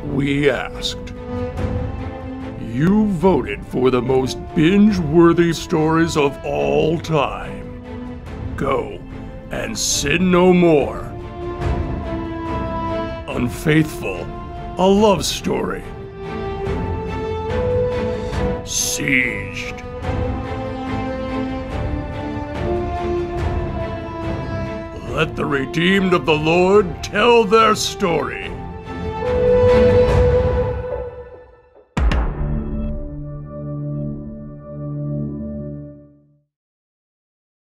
we asked. You voted for the most binge-worthy stories of all time. Go and sin no more. Unfaithful, a love story. Sieged. Let the redeemed of the Lord tell their story.